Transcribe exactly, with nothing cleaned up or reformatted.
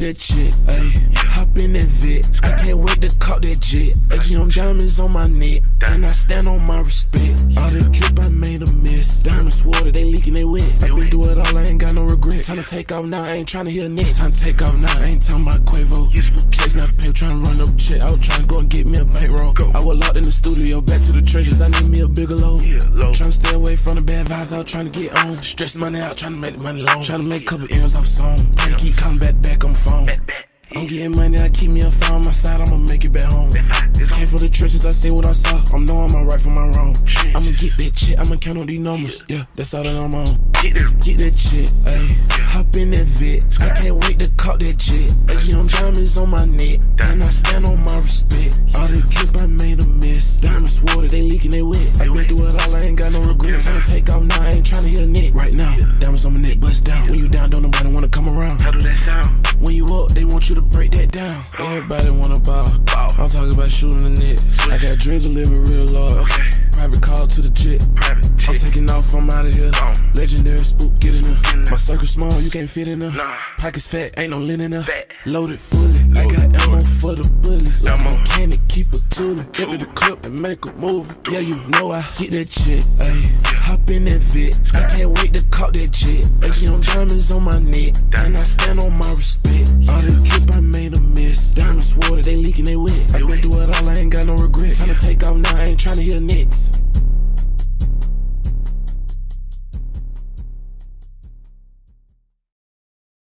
get that shit, ayy. Hop in that Vic, I can't wait to caught that jet. A G M diamonds on my neck, and I stand on my respect. All that drip, I made a miss. Diamonds water, they leaking, they wet. I been through it all, I ain't got no regret. Time to take off now, I ain't tryna hear next. Time to take off now, I ain't talking about Quavo. Chasing that paper, tryna run up check. I was tryna go and get me a bankroll. I was locked in the studio, back to the treasures. I need me a bigger load. Tryna stay away from the bad vibes, I was tryna get on. Stressing money out, tryna make the money long. Tryna make a couple M's off song. They keep coming back, back on the phone. I'm getting money, I keep me a phone on my side, I'ma make it back home. Came from the trenches, I see what I saw. I'm knowing my right from my wrong. I'ma get that shit, I'ma count on these numbers. Yeah, that's all that I'm on. Get that shit, ayy. Hop in that Vic, I can't wait to caught that jet. A G M diamonds on my neck, and I stand on my respect. All that drip, I made a miss. Diamonds water, they leaking, they wet. I been through it all, I ain't got no regret. Time to take off now, I ain't tryna hear neck. Right now, diamonds on my neck, bust down. When you down, don't nobody wanna come around. How do that sound? When you up, they want you to break that down. Everybody wanna ball. I'm talking about shooting the net. I got dreams of living real large. Private call to the jet. I'm taking off, I'm out of here. Legendary spook, get in there. My circle small, you can't fit in there. Pockets fat, ain't no lint in there. Loaded fully, I got ammo for the bullets. I'm on candy, keep a tooling. Empty the clip and make a movie. Yeah, you know I get that shit, ayy. Hop in that Vic, I can't wait to caught that jet. A G M diamonds on my neck, and I stand on